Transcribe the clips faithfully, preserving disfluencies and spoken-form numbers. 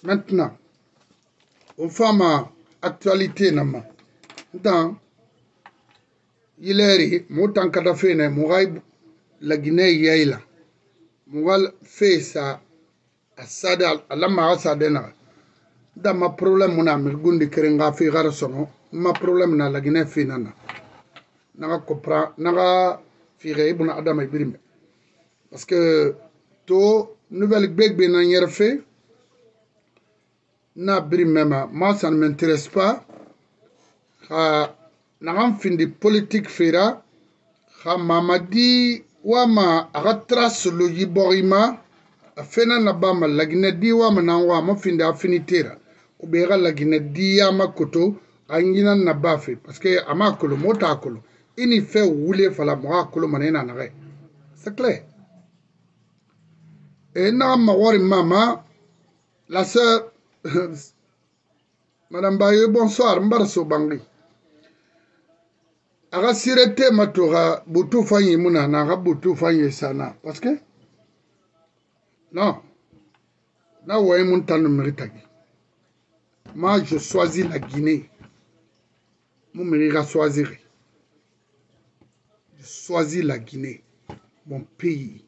Maintenant, on fait ma actualité nama. Dans il est montant kadafene Mouraï la Guinée yaïla. Moural fait ça à Sada à la Marasadena. Dans ma problème mon ami Gundi Kerenga fait Garasono. Ma problème na la Guinée finana. Naga comprend naga fire ibuna Adam Ibrime. Parce que to nouvelle beg ben fait. Na biri même moi ça ne m'intéresse pas ha nagam findi politique fera ha mamadi wama agatra solo yiborima afena na bama lagine di wama na wama findi affinitera obera lagine di yama koto angina na bafe parce que amakolo mota kolo ini fait wule fala mo kolo manena na re c'est clair et na mawari mama la sœur Madame Baye, bonsoir, Mbarso Bangui. Aga sirete matora butu fanyi muna naga butu fanyi sana. Parce que non. Na waye mun tanu meritagi. Moi je choisis la Guinée. Mon mérira choisir. Je choisis la Guinée, mon pays.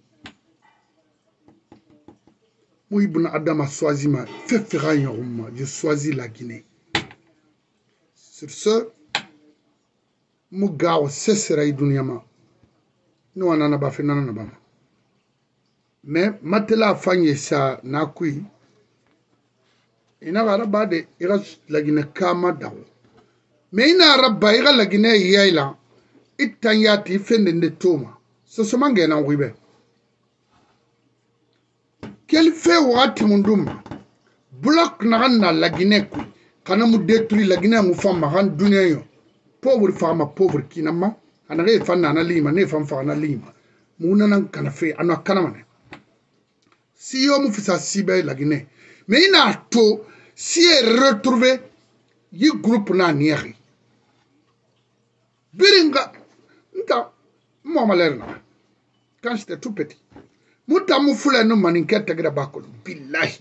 Moi ibn Adam a choisi ma fait faire je choisis la Guinée. Sur ce, Mugao cessera iduniama. Nous en avons fait nanana. Mais Matela Fanye sa nakui. Ina araba de ira la Guinée kama dawo. Mais ina araba ira la Guinée yaila. Itanyati fendende toma. Ce sont mange na wibe. Quel fait wati munduma? Bloc na la Guinée kui. Kana mu détruire la Guinée mu fama han dunia yo pauvre femme pauvre kinama anare fanna na lima ne fam fa na lima mu nanan kana fe ana kana mane si yo mu fisa sibe la Guinée mais ina to si est retrouvé yi groupe na nieri biringa nta mo malerna quand j'étais tout petit muta mu fula no maninkete gra bakolo billahi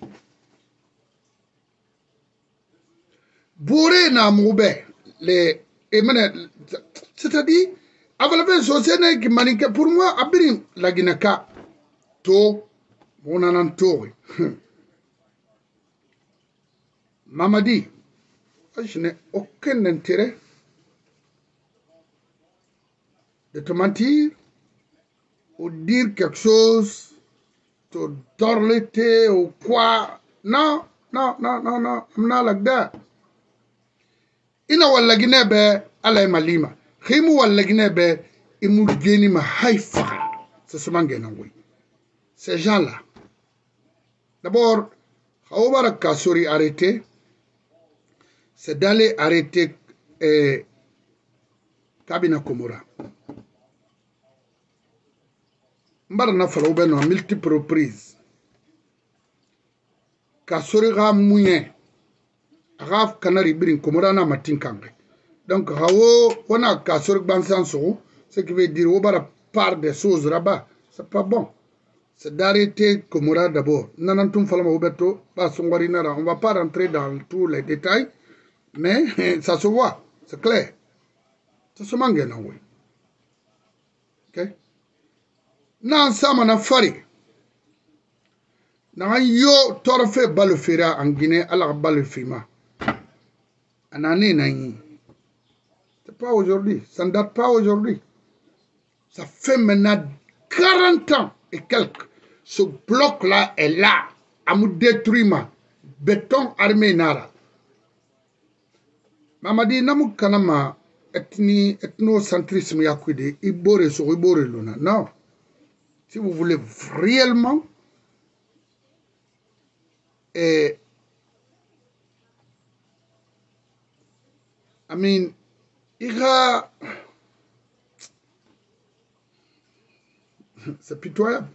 Bouré na moube les c'est-à-dire avant la société qui manique pour moi abirin la Guinée-Ka to mon anantori Mamadi je n'ai aucun intérêt de te mentir ou dire quelque chose te dorloter ou quoi non non non non non I'm not like that. Ina wala Guinée be ala malima khimu wala Guinée be imu geni ma haifa c'est ce mangena oui ces gens là d'abord khawbara kasuri arrêté c'est d'aller arrêter eh, Kabina Komora mbarna falo no multiple reprises kasuri ga mouyen Raf Canary Birin Komorana Matin Kangre. Donc, Rawo, on a cassé le bansanso, ce qui veut dire, on va part des choses là-bas. C'est pas bon. C'est d'arrêter Komora d'abord. Nanantum Falama Obeto, on va pas rentrer dans tous les détails, mais ça se voit, c'est clair. Ça se mangue, non, oui. Ok? Nan Samana Fari. Nan yo torfe balufira en Guinée, alors balufima. C'est pas aujourd'hui, ça ne date pas aujourd'hui. Ça fait maintenant quarante ans et quelques. Ce bloc-là est là, à me détruire, béton armé nara. Mamadi namu kanama ethni ethnocentrisme yakuide, ibore sur ibore luna. Non. Si vous voulez réellement et I mean, il a... C'est pitoyable.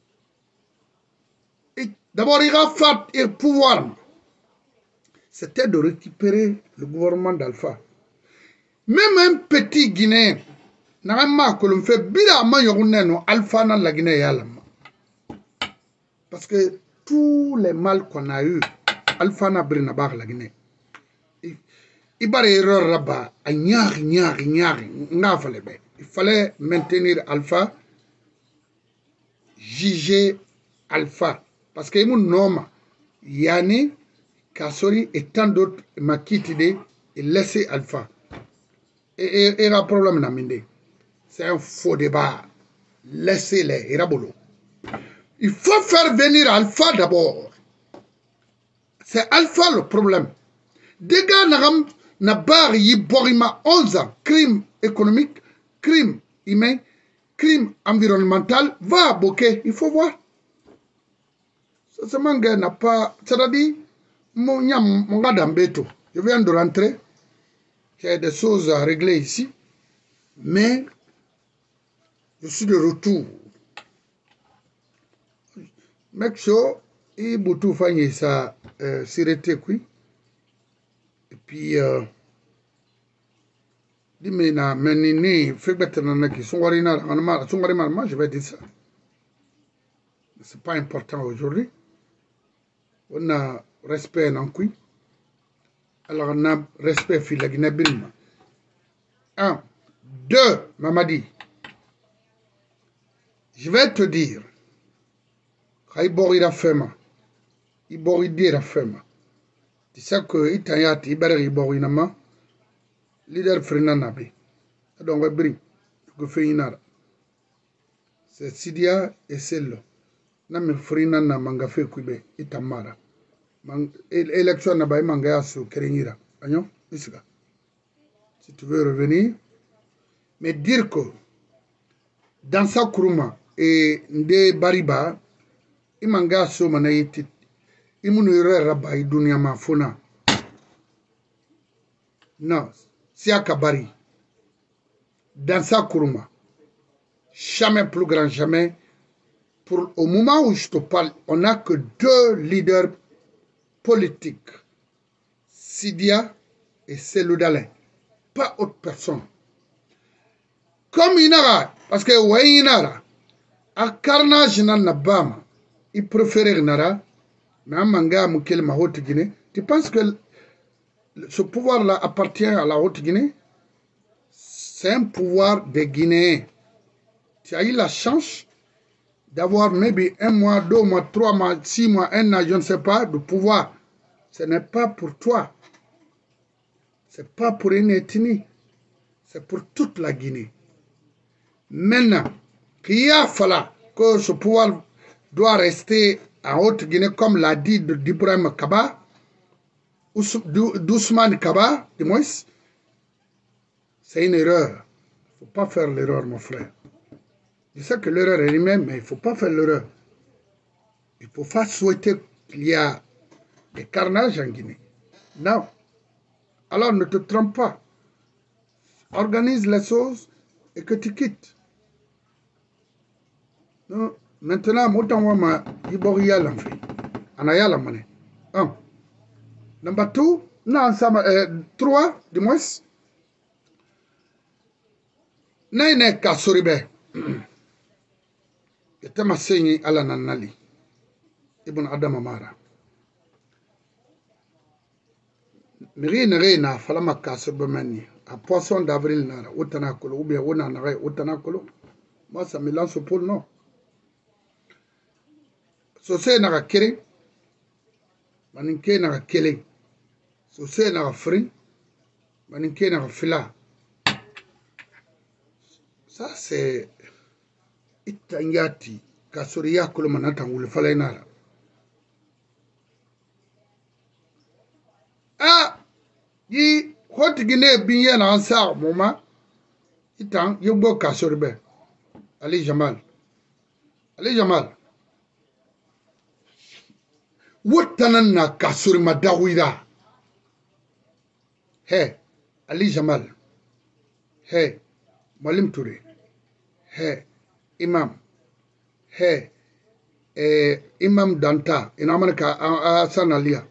D'abord, il a fait le pouvoir. C'était de récupérer le gouvernement d'Alpha. Même un petit Guinéen, n'a pas que l'on fait bila mayoruneno Alpha dans la Guinée. Parce que tous les mal qu'on a eu alpha na brina bag la gine ibare erreur raba a ñaari ñaari ñaari nga fallait be il fallait maintenir alpha juger alpha parce que mon nom yani Kassori et tant d'autres m'a quitté et laissé alpha et et un problème na minde c'est un faux débat laissez-les et rabolo il faut faire venir alpha d'abord c'est alpha le problème des gars n'agam na bar yi borima onze ans crime économique crime humain crime environnemental va bokeh il faut voir ce manga n'a pas c'est-à-dire mon yam mon gars d'ambeto je viens de rentrer il y a des choses à régler ici mais je suis de retour make sure et boutou fanye ça euh, sirete kui et puis euh, dis-moi na menini fait bête na qui sont warina anama sont warina je vais dire ça c'est pas important aujourd'hui on a respect en kui alors on a respect fil la Guinée Bilma un deux Mamadi je vais te dire Kaibori la fema ibori dire fema tu sais que itayati ibari ibori nama leader frina nabi donc bri que fait inara c'est Sidia et Sello na frina na manga fait kube itamara mang élection na bay manga yasu kerenira agnon isga si tu veux revenir mais dire que dans sa kuruma et nde bariba imanga so mana yiti imunu yore raba idunia mafuna non siaka bari dans sa kuruma jamais plus grand jamais pour au moment où je te parle on n'a que deux leaders politiques Sidia et Selou Dalein pas autre personne comme inara parce que ouais inara a carnage nan nabama il préférait nara mais un manga moukel ma haute Guinée tu penses que ce pouvoir là appartient à la haute Guinée c'est un pouvoir des Guinéens tu as eu la chance d'avoir maybe un mois deux mois trois mois six mois un an je ne sais pas de pouvoir ce n'est pas pour toi c'est pas pour une ethnie c'est pour toute la Guinée maintenant qu'il y a fallu que ce pouvoir doit rester en Haute-Guinée, comme l'a dit d'Ibrahim Kaba, d'Ousmane Kaba, du moins, c'est une erreur. Il ne faut pas faire l'erreur, mon frère. Je sais que l'erreur est humaine, mais il ne faut pas faire l'erreur. Il ne faut pas souhaiter qu'il y a des carnages en Guinée. Non. Alors ne te trompe pas. Organise les choses et que tu quittes. Non. Maintenant, autant moi, je vais y aller en fait. On a y aller mané. Un. Number two, non, ça euh, trois, du moins. Naine Kassoribe. Était ma seigne à la nanali. Ibn Adam Amara. Miri Reina, Falama Kassoribe mani. À poisson d'avril, nara, Outanakolo, ou bien Ouanare, Outanakolo. Moi, ça me lance pour non. Sosé naga kere, maninke naga kele. Sosé naga fri, maninke naga fila. Ça c'est itanyati kasoriya kolo manata ngule fala inara. Ah, yi hoti Guinée binye na ansa moma itang yugbo kasoribe. Ali Jamal. Ali Jamal. Wotanan na kasuri madawida. Hey, Ali Jamal. Hey, Malim Touré. Hey, Imam. Hey, eh, Imam Danta. In America, Hassan Alia.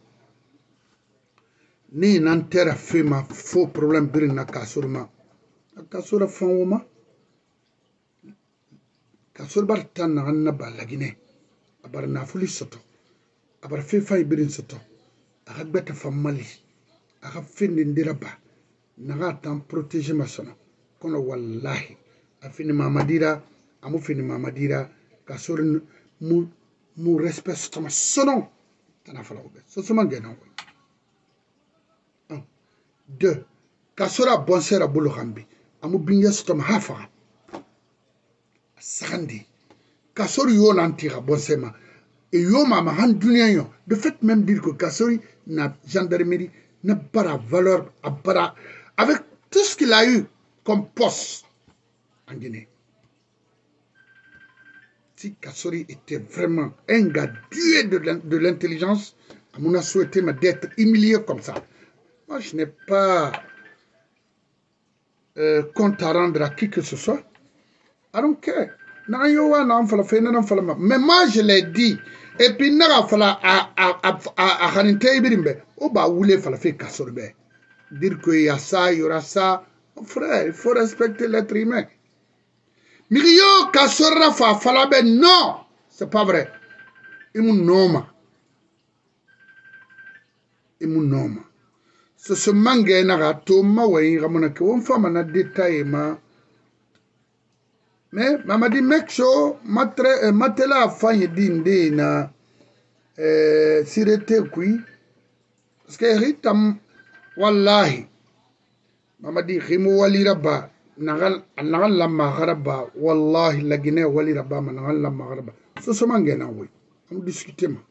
Ni nantera fema faux problème birin na kasuri ma. Na kasuri fanwoma. Kasuri bar tan na anna balagine. Abar na fuli soto. Abar fe fay birin soto aga beta famali aga findi ndiraba naga tan protéger masono kono wallahi afini mamadira amu fini mamadira ka sori mu mu respect sama sono tana fala ko so so mangena ko un deux ka sora bonsera bulu hambi amu binye stom hafa sandi ka sori yo nantira bonsema et yo mama han dunia yo de fait même dire que Kassori na gendarmerie n'a pas la valeur à para avec tout ce qu'il a eu comme poste en Guinée. Si Kassori était vraiment un gars doué de l'intelligence, à mon a souhaité d'être humilié comme ça. Moi, je n'ai pas euh, compte à rendre à qui que ce soit. I don't care. Mais moi, je l'ai dit. Et puis, naga fala a a a a a haninte ibirimbe. O ba wule fala fait Kassorbe. Dire qu'il y a ça, il y aura ça. Frère, il faut respecter l'être humain. Mirio Kassorra fa fala be non, c'est pas vrai. Il mou noma. Il mou noma. Ce se mangue naga to ma way ramona ke on fama na détail ma. Mais mama di make sure matre matela afanye dinde na eh sirete kui parce que ritam wallahi mama di khimu wali rabba nagal nagal lamma gharaba wallahi la Guinée wali rabba ma nagal lamma gharaba so so mangena woy am discuter ma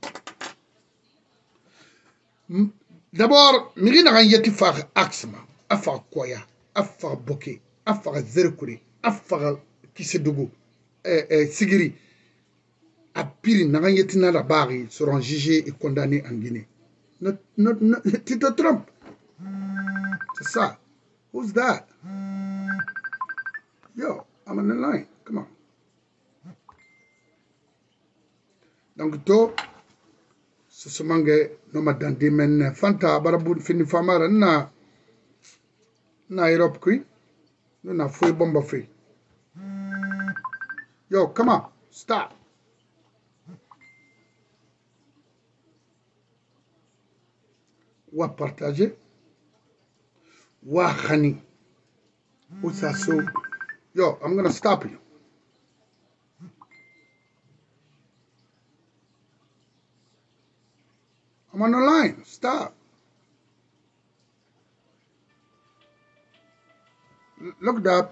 d'abord miri na yeti fa aksma afa koya afa boké afa zerkuri afa Kisedougou, eh, eh, Sigiri, à Piri, Naranyetina la Bari seront jugés et condamnés en Guinée. No, no, no, tu te trompes. C'est ça. Who's that? Yo, I'm on the line. Come on. Donc, to, ce se mangue, no madame men Fanta, Barabou, Fini Famara, na, na Europe, qui, nous na foué bomba fait. Yo, come on, stop. Wa partager. Wa khani. Usa so. Yo, I'm gonna stop you. I'm on the line. Stop. Look up.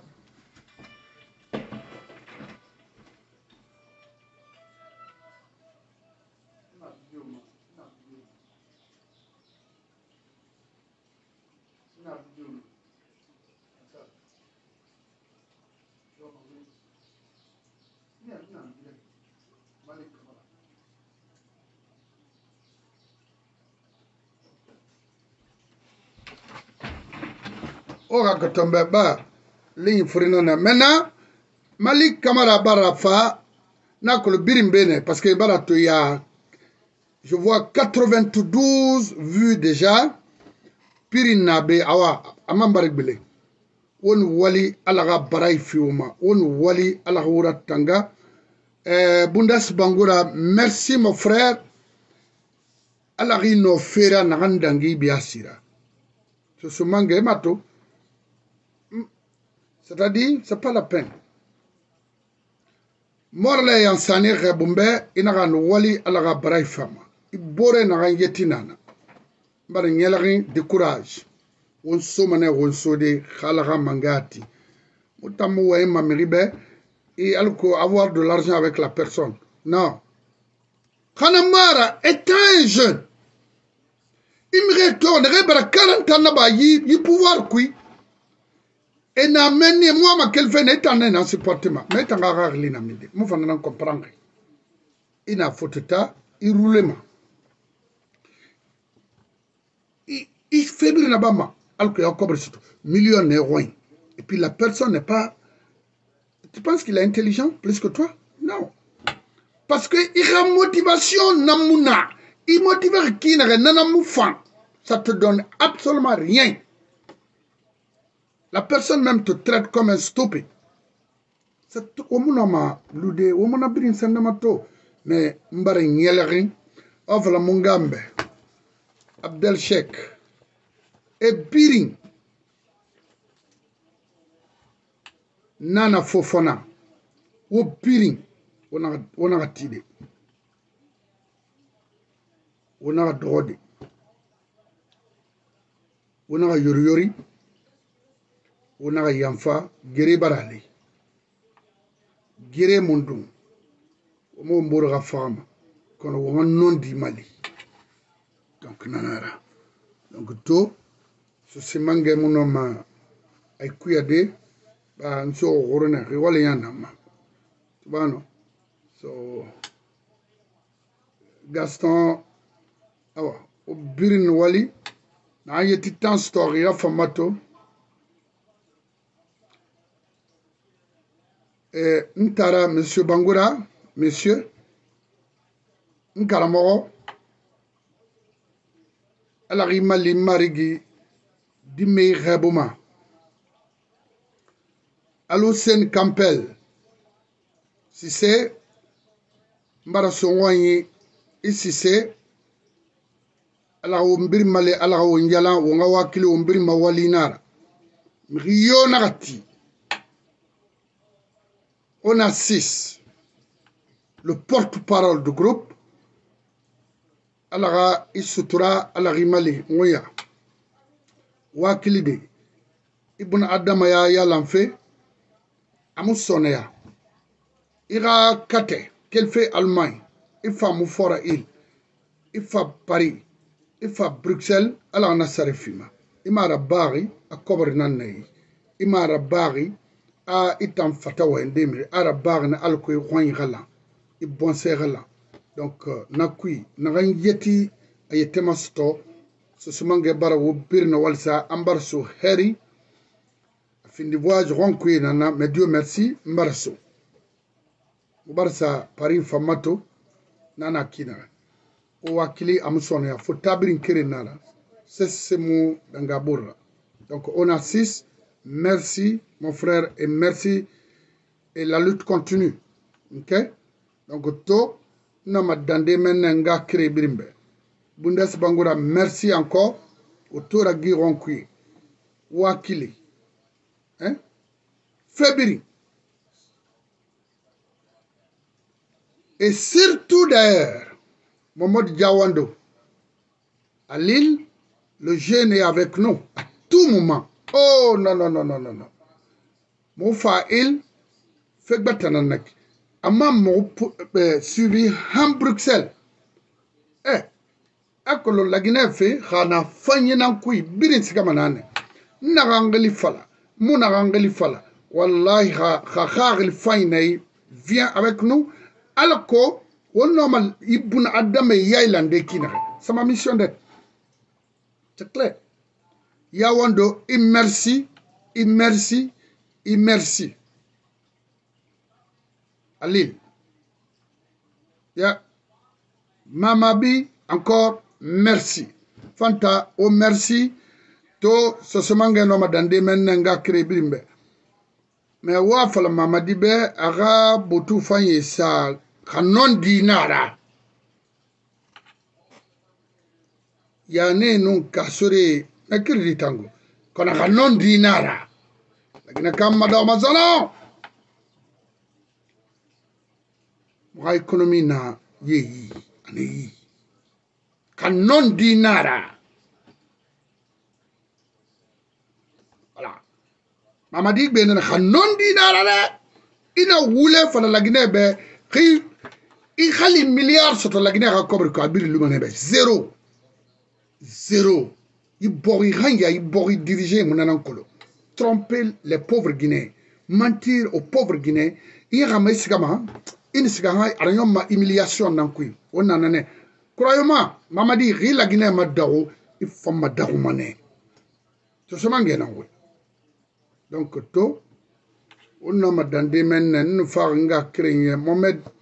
Ora que tombe ba ligne frinona maintenant Malik Kamara Barafa n'a que le birimbene parce que barato ya je vois quatre-vingt-douze vues déjà pirinabe awa amambarik bele won wali alaga baray fiuma won wali alaga tanga eh, Bundas Bangura merci mon frère alagi no fera nagandangi biasira ce se mangue mato. C'est-à-dire, c'est pas la peine. Morle yansani rebumbe inaga no wali alaga baray fama. Ibore naga yetinana. Mbare nyelari de courage. On somane on sode khalaga mangati. Mutamu wa ma meribe et alko avoir de l'argent avec la personne. Non. Khanamara est un jeune. Il me retourne, rebara quarante ans ba yi yi pouvoir kui. Et n'a mené moi ma quel fait n'est en un supportement. Mais t'en as rare l'inamide. Moi, on en comprendre. Il n'a faute ta, il roule ma. Il fait bien là-bas, alors qu'il y a encore millionnaire. Et puis la personne n'est pas. Tu penses qu'il est intelligent plus que toi? Non. Parce que il a motivation namuna. Il motive qui n'a rien. Ça te donne absolument rien. La personne même te traite comme un stupide. C'est au moment où l'on a on a pris un mato, mais mbare nyelerin, offre la mungambe. Abdel Sheikh et Biring Nana Fofana ou Biring on a tiré on a drôle on a yori yori on a yamfa gere barale gere mundum o mo mboro fama kono won non di Mali donc nanara donc to so simange munoma ay kuyade ba nso gorona riwale yanama tubano so Gaston awa o birin wali na yeti tan story ya famato eh ntara monsieur Bangoura monsieur nkaramo ala rimali marigi dimei rebuma alo sen Campbell si c'est mbara songwanyi isi c'est ala ombiri male ala onjala wonga wakili ombiri mawali nara mriyo nagati on a six le porte-parole du groupe ala isutura ala rimali ngoya wakili de ibn adama ya yalanfe amusone ya ira kate qu'elle fait Allemagne il fa mufora il il fa Paris il fa Bruxelles ala nasare fima imara bari a kobar nanay imara bari a itam fatawa ndemri ara bari na alko khoy gala ibon se gala donc nakui nagan yeti ayetema sto so sumange bara wo birna walsa ambarso heri fin de voyage ronkui nana mais Dieu merci mbarso Barça Paris Famato nana kina o wakili amsone ya fotabirin kirinala c'est mon dangabura donc on a six merci mon frère et merci et la lutte continue OK donc to na madande menenga kire birimbe Bundes Bangoura merci encore autour à Gironkui wakili hein Febiri. Et surtout d'ailleurs, Mohamed Diawando, à Lille, le jeune est avec nous à tout moment. Oh non, non, non, non, non, non. Mon fa'il, fait batananak. Amma mon suivi à Bruxelles. Eh, akolo la Guinée fait, khana fanyi nankui, birin sikamanane. Narangali fala, munarangali fala. Wallahi, kha khagil fanyi vient avec nous. Alors que, on normal, Ibn Adam et Yailande Kina. C'est ma mission d'être. C'est clair. Yawando, immersi, immersi, immersi. À Lille. Ya. Mamabi, encore, merci. Fanta, oh merci. To, ce semangue noma dande menenga krebimbe. Mais wa fala mamadi be, aga botu fanyi sa. Kanon dinara yani nun kasuri na kirdi tango kona kanon dinara lakini kama da mazano wa economy na yeyi ani kanon dinara voilà mamadi be na kanon dinara la ina wule fala lagine be khi il y a un milliard sur la Guinée à couvrir quoi, zéro, zéro. Il boit rien, il boit diriger mon anancolo. Tromper les pauvres Guinéens, mentir aux pauvres Guinéens. Il y a un messigama, il y a une humiliation dans quoi. On en a. Croyez-moi, maman dit, la Guinée m'a daro, il faut m'a daro mané. C'est ce mangue n'en donc to, on a m'a dandé maintenant, nous faisons un gars créé, Mohamed.